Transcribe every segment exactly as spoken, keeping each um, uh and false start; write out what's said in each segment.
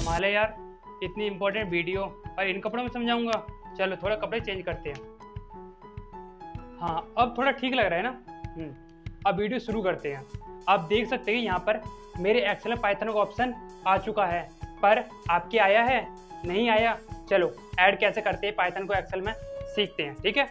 कमाल है यार, इतनी इंपॉर्टेंट वीडियो और इन कपड़ों में समझाऊंगा। चलो थोड़ा कपड़े चेंज करते हैं। हाँ अब थोड़ा ठीक लग रहा है ना। अब वीडियो शुरू करते हैं। आप देख सकते हैं यहाँ पर मेरे एक्सेल में पाइथन का ऑप्शन आ चुका है, पर आपके आया है नहीं आया। चलो ऐड कैसे करते हैं पाइथन को एक्सेल में सीखते हैं, ठीक है।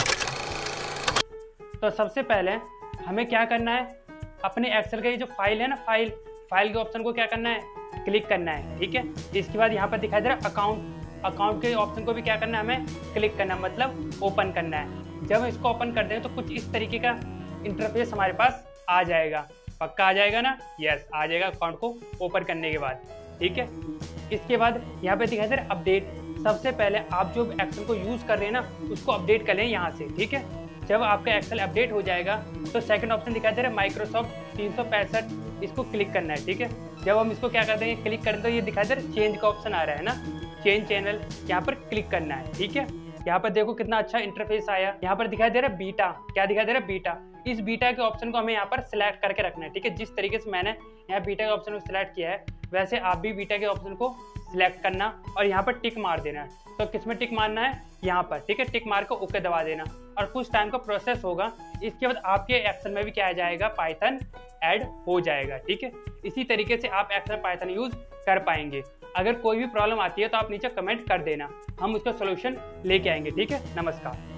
तो सबसे पहले हमें क्या करना है, अपने एक्सेल का ये जो फाइल है ना, फाइल फाइल के ऑप्शन को क्या करना है, क्लिक करना है, ठीक है। इसके बाद यहाँ पर दिखाई दे रहा है अकाउंट, अकाउंट के ऑप्शन को भी क्या करना है, हमें क्लिक करना है, मतलब ओपन करना है। जब इसको ओपन कर देंगे तो कुछ इस तरीके का इंटरफेस हमारे पास आ जाएगा। पक्का आ जाएगा ना? यस आ जाएगा अकाउंट को ओपन करने के बाद, ठीक है। इसके बाद यहाँ पे दिखाई दे रहा है अपडेट। सबसे पहले आप जो एक्सेल को यूज़ कर रहे हैं ना, उसको अपडेट कर लें यहाँ से, ठीक है। जब आपका एक्सेल अपडेट हो जाएगा तो सेकंड ऑप्शन दिखाई दे रहा है माइक्रोसॉफ्ट तीन सौ पैंसठ, इसको क्लिक करना है, ठीक है। जब हम इसको क्या कर देंगे, क्लिक करें तो ये दिखाई दे रहा है चेंज का ऑप्शन आ रहा है ना, चेंज चैनल, यहाँ पर क्लिक करना है, ठीक है। यहाँ पर देखो कितना अच्छा इंटरफेस आया। यहाँ पर दिखाई दे रहा है बीटा, क्या दिखाई दे रहा है, बीटा। इस बीटा के ऑप्शन को हमें यहाँ पर सिलेक्ट करके रखना है, ठीक है। जिस तरीके से मैंने यहाँ बीटा के ऑप्शन को सिलेक्ट किया है, वैसे आप भी बीटा के ऑप्शन को सिलेक्ट करना और यहाँ पर टिक मार देना है। तो किस में टिक मारना है, यहाँ पर, ठीक है। टिक मार को ओके दबा देना और कुछ टाइम का प्रोसेस होगा। इसके बाद आपके एक्सेल में भी क्या आ जाएगा, पाइथन ऐड हो जाएगा, ठीक है। इसी तरीके से आप एक्सेल पाइथन यूज कर पाएंगे। अगर कोई भी प्रॉब्लम आती है तो आप नीचे कमेंट कर देना, हम उसका सोल्यूशन लेके आएंगे, ठीक है। नमस्कार।